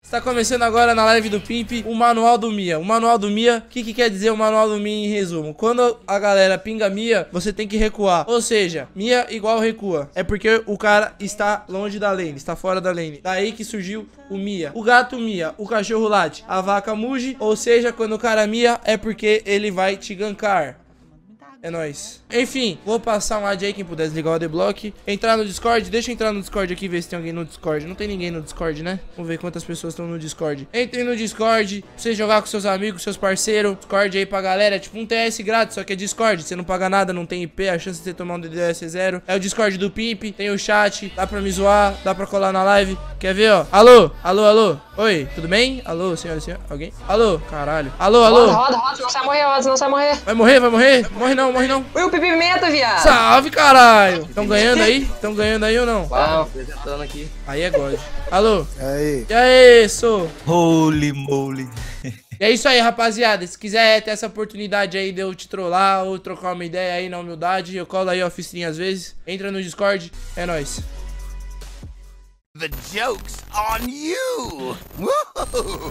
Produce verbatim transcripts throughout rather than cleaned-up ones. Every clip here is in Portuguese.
Está começando agora na live do Pimp o manual do Mia. O manual do Mia, o que, que quer dizer o manual do Mia em resumo? Quando a galera pinga Mia, você tem que recuar. Ou seja, Mia igual recua. É porque o cara está longe da lane, está fora da lane. Daí que surgiu o Mia. O gato Mia, o cachorro late, a vaca muge. Ou seja, quando o cara Mia é porque ele vai te gankar. É nóis. Enfim, vou passar um ad aí, quem puder desligar o adblock. Entrar no Discord, deixa eu entrar no Discord aqui, ver se tem alguém no Discord. Não tem ninguém no Discord, né? Vamos ver quantas pessoas estão no Discord. Entrem no Discord, pra você jogar com seus amigos, seus parceiros. Discord aí pra galera, é tipo um T S grátis, só que é Discord. Você não paga nada, não tem I P, a chance de você tomar um D D S é zero. É o Discord do Pimp, tem o chat, dá pra me zoar, dá pra colar na live. Quer ver, ó? Alô? Alô, alô? Oi, tudo bem? Alô, senhora, senhora? Alguém? Alô? Caralho. Alô, alô? Roda, roda, roda, senão você vai morrer, roda, senão você vai morrer. Vai morrer, vai morrer? Morre não, morre não. Ui, o Pimenta, viado. Salve, caralho! Estão ganhando aí? Estão ganhando aí ou não? Não. Apresentando aqui. Aí é God. Alô? E aí? E aí, sou? Holy moly. E é isso aí, rapaziada. Se quiser ter essa oportunidade aí de eu te trollar ou trocar uma ideia aí na humildade, eu colo aí a oficina às vezes. Entra no Discord, é nóis. The joke's on you! Woo!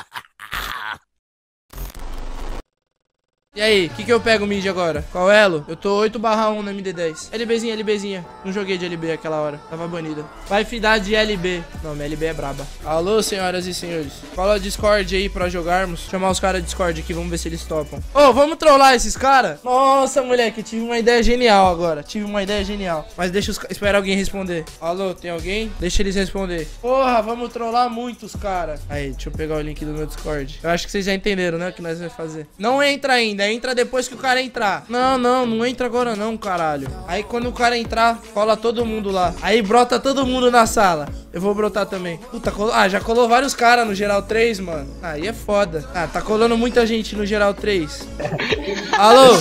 E aí, o que que eu pego mid agora? Qual elo? Eu tô oito barra um no M D dez. LBzinha, LBzinha. Não joguei de L B aquela hora. Tava banida. Vai fidar de L B. Não, minha L B é braba. Alô, senhoras e senhores. Fala o Discord aí pra jogarmos. Chamar os caras do Discord aqui, vamos ver se eles topam. Ô, oh, vamos trollar esses caras? Nossa, moleque, tive uma ideia genial agora. Tive uma ideia genial. Mas deixa os... esperar alguém responder. Alô, tem alguém? Deixa eles responder. Porra, vamos trollar muitos caras. Aí, deixa eu pegar o link do meu Discord. Eu acho que vocês já entenderam, né, o que nós vamos fazer. Não entra ainda. Entra depois que o cara entrar. Não, não, não entra agora não, caralho. Aí quando o cara entrar, cola todo mundo lá. Aí brota todo mundo na sala. Eu vou brotar também. Puta, colo... ah, já colou vários caras no geral três, mano. Aí é foda. Ah, tá colando muita gente no geral três. Alô?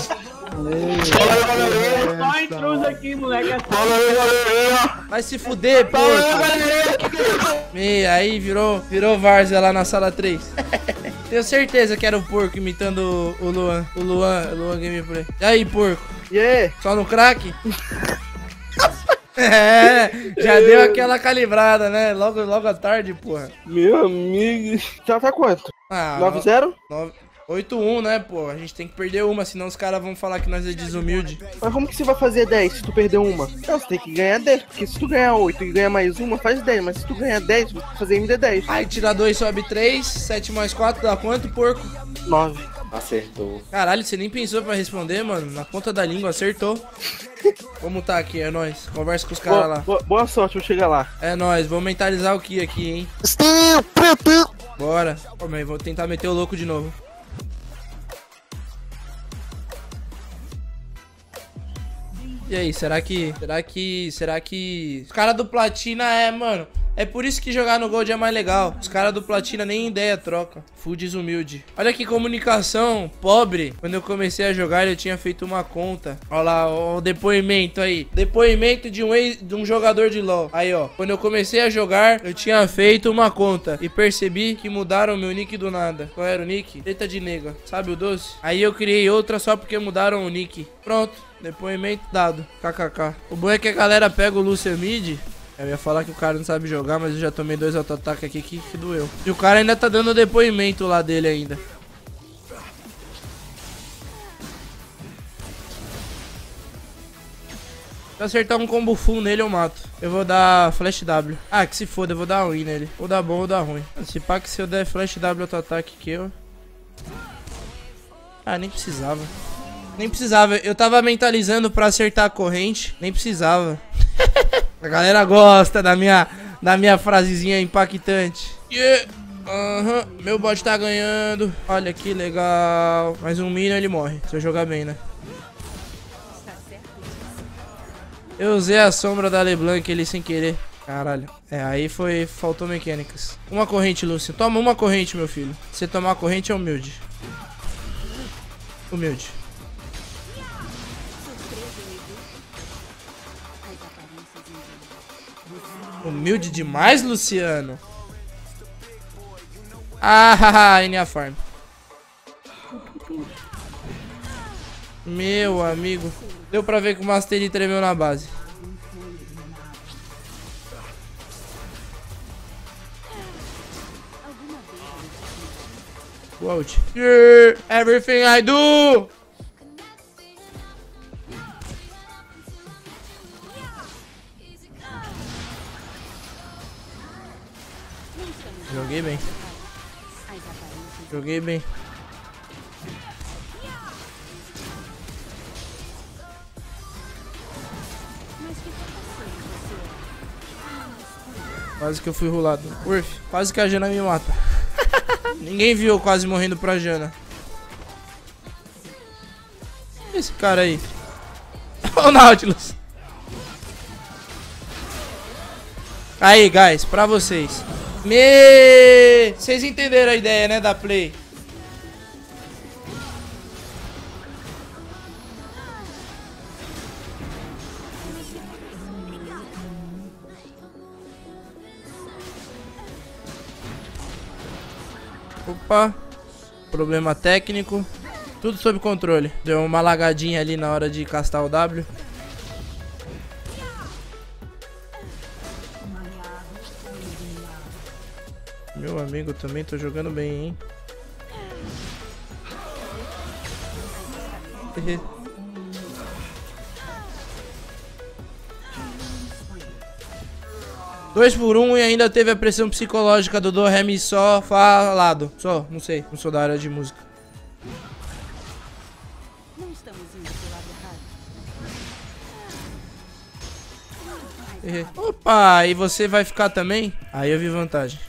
Só intruso aqui, moleque. Vai se fuder, porco. E aí virou, virou várzea lá na sala três. Tenho certeza que era o porco imitando o Luan. O Luan, o Luan Gameplay. E aí, porco? E aí? Só no crack? É, já deu aquela calibrada, né? Logo, logo à tarde, porra. Meu amigo. Já tá quanto? Ah, nove zero? oito um, né, pô? A gente tem que perder uma, senão os caras vão falar que nós é desumilde. Mas como que você vai fazer dez se tu perder uma? Não, você tem que ganhar dez. Porque se tu ganhar oito e ganhar mais uma, faz dez. Mas se tu ganhar dez, você vai fazer M D dez. Aí tira dois, sobe três. sete mais quatro dá quanto, porco? nove. Acertou. Caralho, você nem pensou pra responder, mano. Na ponta da língua, acertou. Vamos tá aqui, é nóis. Conversa com os caras Boa, lá. boa, boa sorte, vou chegar lá. É nóis, vou mentalizar o que aqui, hein? Bora. Pô, mas vou tentar meter o louco de novo. E aí, será que... Será que... Será que... Os caras do Platina é, mano... É por isso que jogar no Gold é mais legal. Os caras do Platina nem ideia troca. Full desumilde. Olha que comunicação pobre. Quando eu comecei a jogar, eu tinha feito uma conta. Olha lá, o depoimento aí. Depoimento de um, ex, de um jogador de LoL. Aí, ó. Quando eu comecei a jogar, eu tinha feito uma conta. E percebi que mudaram o meu nick do nada. Qual era o nick? Teta de nega. Sabe o doce? Aí eu criei outra só porque mudaram o nick. Pronto. Depoimento dado. K K K. O bom é que a galera pega o Lucian Mid. Eu ia falar que o cara não sabe jogar, mas eu já tomei dois auto-ataques aqui que, que doeu. E o cara ainda tá dando depoimento lá dele ainda. Se eu acertar um combo full nele, eu mato. Eu vou dar flash W. Ah, que se foda, eu vou dar win nele. Ou dá bom ou dá ruim. Se pá que se eu der flash W auto-ataque que eu... Ah, nem precisava. Nem precisava. Eu tava mentalizando pra acertar a corrente. Nem precisava. A galera gosta da minha, da minha frasezinha impactante. Yeah. Aham, uhum. Meu bot tá ganhando. Olha que legal. Mais um minion ele morre, se eu jogar bem, né? Eu usei a sombra da LeBlanc ali sem querer. Caralho. É, aí foi... Faltou mecânicas. Uma corrente, Lúcio. Toma uma corrente, meu filho. Se você tomar a corrente é humilde. Humilde. Humilde demais, Luciano. Ah, haha, N A Farm. Meu amigo. Deu pra ver que o Mastery tremeu na base. Ult. Yeah, everything I do. Joguei bem. Joguei bem. Quase que eu fui rolado. Urf, quase que a Jana me mata. Ninguém viu eu quase morrendo pra Jana. Esse cara aí. Olha o Nautilus. Aí, guys, pra vocês. Me... Vocês entenderam a ideia, né, da play? Opa, problema técnico. Tudo sob controle. Deu uma lagadinha ali na hora de castar o W. Meu amigo, também tô jogando bem, hein? Dois por um e ainda teve a pressão psicológica do do ré mi só falado. Só, não sei, não sou da área de música. Não estamos indo pro lado errado. Opa, e você vai ficar também? Aí eu vi vantagem.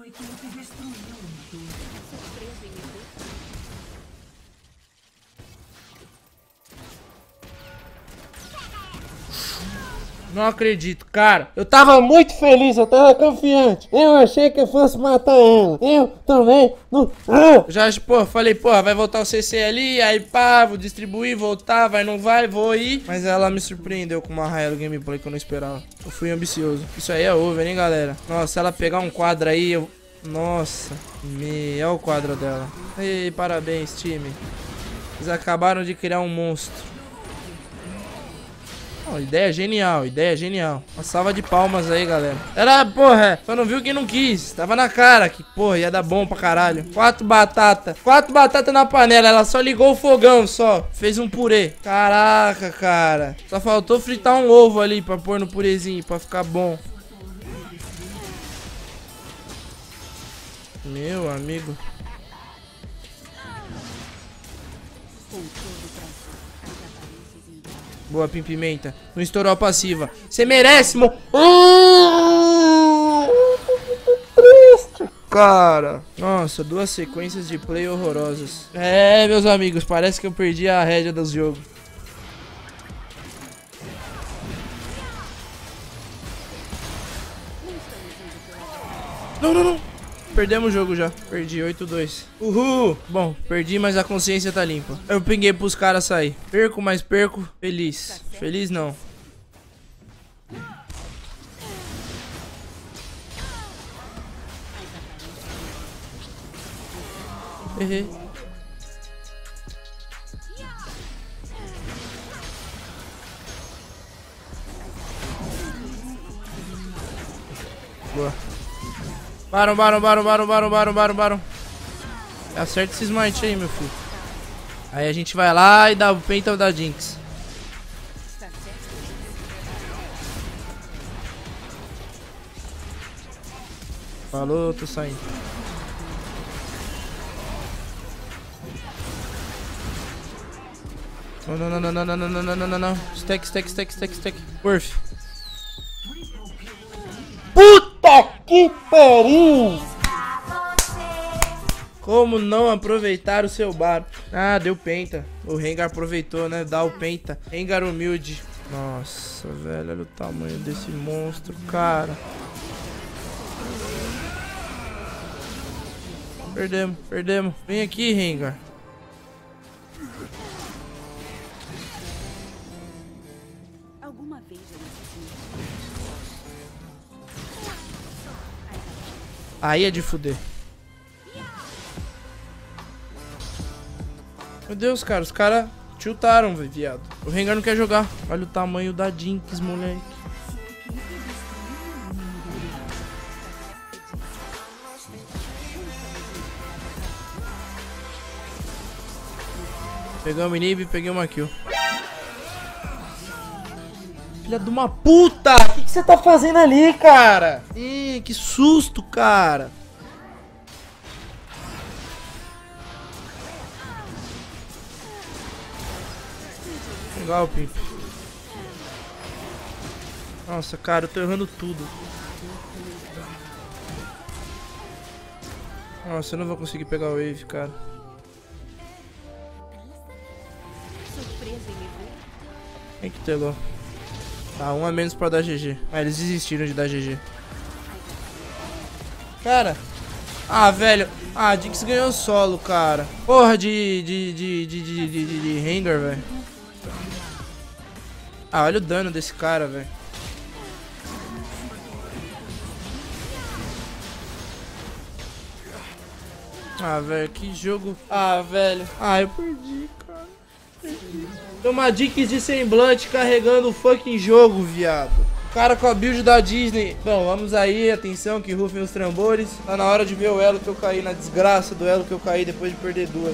Não acredito, cara. Eu tava muito feliz, eu tava confiante. Eu achei que eu fosse matar ela. Eu também não. Ah! Já, pô, falei, pô, vai voltar o C C ali. Aí, pá, vou distribuir, voltar, vai, não vai, vou ir. Mas ela me surpreendeu com uma raia do gameplay que eu não esperava. Eu fui ambicioso. Isso aí é over, hein, galera. Nossa, se ela pegar um quadro aí, eu. Nossa, me. É o quadro dela. Ei, parabéns, time. Eles acabaram de criar um monstro. Oh, ideia genial, ideia genial. Uma salva de palmas aí, galera. Era, porra, só não viu quem não quis. Tava na cara que, porra, ia dar bom pra caralho. Quatro batatas. Quatro batatas na panela. Ela só ligou o fogão, só. Fez um purê. Caraca, cara. Só faltou fritar um ovo ali pra pôr no purezinho, pra ficar bom. Meu amigo. Boa, Pimpimenta. Não estourou a passiva. Você merece, mo... Cara. Nossa, duas sequências de play horrorosas. É, meus amigos, parece que eu perdi a rédea dos jogos. Não, não, não. Perdemos o jogo já. Perdi, oito a dois. Uhul. Bom, perdi, mas a consciência tá limpa. Eu pinguei pros caras sair. Perco, mas perco. Feliz. Feliz não. Errei. Boa. Baron, Baron, Baron, Baron, Baron, Baron, Baron, Baron. Acerta esse smite aí, meu filho. Aí a gente vai lá e dá o penta da Jinx. Falou, tô saindo. Não, não, não, não, não, não, não, não, não, não, não. Stack, stack, stack, stack, stack. Worth. Puta que pariu! Como não aproveitar o seu bar? Ah, deu penta. O Rengar aproveitou, né? Dá o penta. Rengar humilde. Nossa, velho, olha o tamanho desse monstro, cara. Perdemos, perdemos. Vem aqui, Rengar. Alguma vez eu Aí é de fuder. Meu Deus, cara, os caras tiltaram, viado. O Rengar não quer jogar. Olha o tamanho da Jinx, moleque. Pegamos o inib, peguei uma kill. Filha de uma puta! O que você tá fazendo ali, cara? Ih, que susto, cara. Legal, Pimp. Nossa, cara, eu tô errando tudo. Nossa, eu não vou conseguir pegar o wave, cara. Tem que ter lá. Tá, um a menos pra dar G G. Ah, eles desistiram de dar G G. Cara. Ah, velho. Ah, a Jinx ganhou solo, cara. Porra de... De... De... De... De... De, de, de Rengar, velho. Ah, olha o dano desse cara, velho. Ah, velho, que jogo... Ah, velho. Ah, eu perdi, cara. Perdi. Tem uma Jinx de semblante carregando o fucking jogo, viado. O cara com a build da Disney. Bom, vamos aí, atenção, que rufem os tambores. Tá na hora de ver o elo que eu caí, na desgraça do elo que eu caí depois de perder duas.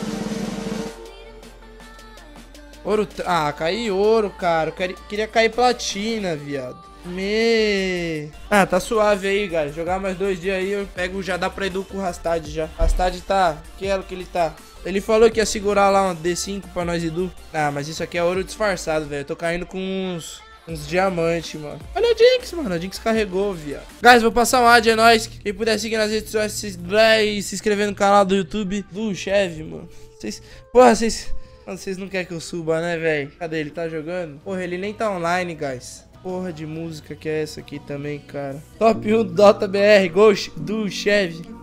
Ouro... Ah, caí ouro, cara. Eu queria cair platina, viado. Me... Ah, tá suave aí, galera. Jogar mais dois dias aí, eu pego, já dá pra ir com o Rastad já. Rastad tá... Que elo que ele tá? Ele falou que ia segurar lá uma D cinco pra nós, Edu. Ah, mas isso aqui é ouro disfarçado, velho. Eu tô caindo com uns... Uns diamantes, mano. Olha a Jinx, mano. A Jinx carregou, viado. Guys, vou passar um ad, é nóis. Quem puder seguir nas redes sociais, se, e se inscrever no canal do YouTube do Cheve, mano. Vocês... Porra, vocês... Vocês não querem que eu suba, né, velho? Cadê? Ele tá jogando? Porra, ele nem tá online, guys. Porra de música que é essa aqui também, cara. Top um Dota B R, Ghost do Cheve.